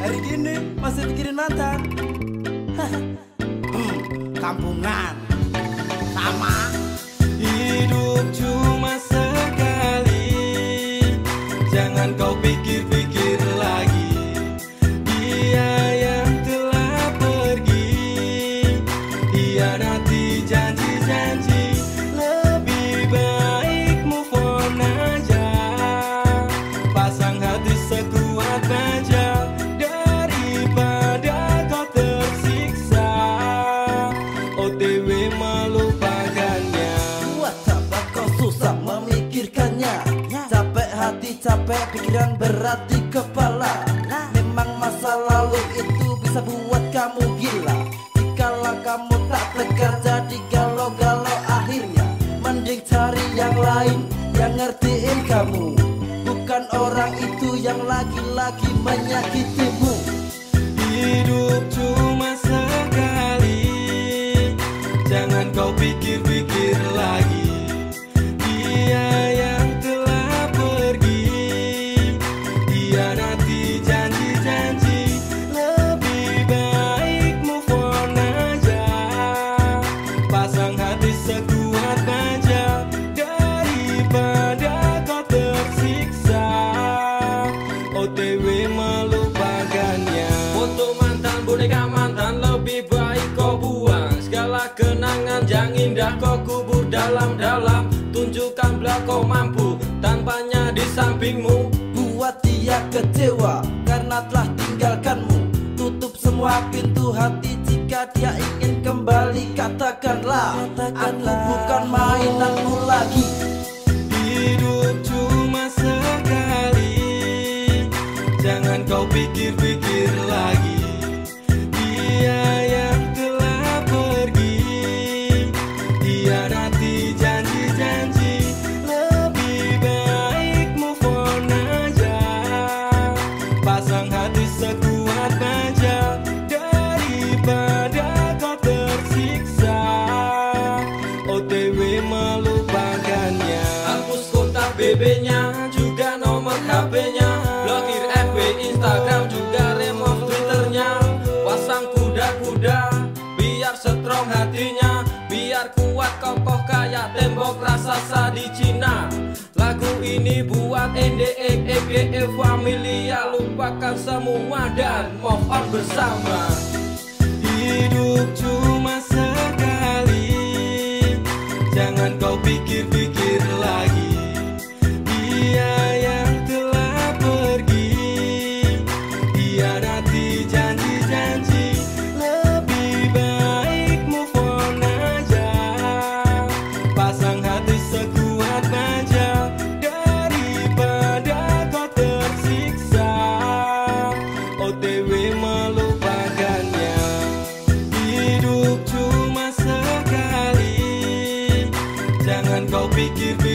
Hari gini masih pikirin mantan. Kampungan sama. Hidup cuma sekali, jangan kau pikir-pikir lagi. Dia yang telah pergi, hianati janji-janji. Lebih baik move on aja, pasang hati sekuat baja, daripada kau tersiksa OTW melupakannya. Buat apa kau susah memikirkannya? Capek hati, capek pikiran, berat di kepala. Memang masa lalu itu bisa buat kamu gila. Jikalau kamu tak tegar jadi galau-galau akhirnya. Mending cari yang lain yang ngertiin kamu, bukan orang itu yang lagi-lagi menyakitimu. Hidup cuma sekali, jangan kau pikir-pikir lagi. Dia yang telah pergi, hianati janji-janji. Lebih baik move on aja, pasang hati sekuat baja, daripada kau tersiksa OTW melupakannya. Foto mantan, boneka mantan, lebih baik kau buang. Segala kenangan yang indah kau kubur dalam-dalam. Tunjukkan bila kau mampu, tanpanya di sampingmu. Buat dia kecewa karena telah tinggalkanmu. Tutup semua pintu hati jika dia ingin kembali. Katakanlah, aku bukan mainanmu lagi. Hidup cuma sekali, jangan kau pikir-pikir lagi. Dia yang telah pergi, hianati janji-janji. Lebih baik move on aja, pasang hati sekuat baja, daripada kau tersiksa OTW melupakannya. Hapus kontak BB-nya, juga nomor HP-nya, blokir FB, Instagram, juga remove Twitternya. Pasang kuda-kuda, biar strong hatinya, biar kuat kokoh kayak tembok raksasa di Cina. Lagu ini buat NDE, EGE, Familia. Lupakan semua dan move on bersama. Hidup cuma sekali, jangan kau pikir-pikir lagi. Dia yang telah pergi, hianati janji-janji. Lebih baik move on aja, pasang hati sekuat baja, daripada kau tersiksa OTW melupakannya. Hidup cuma sekali, jangan kau pikir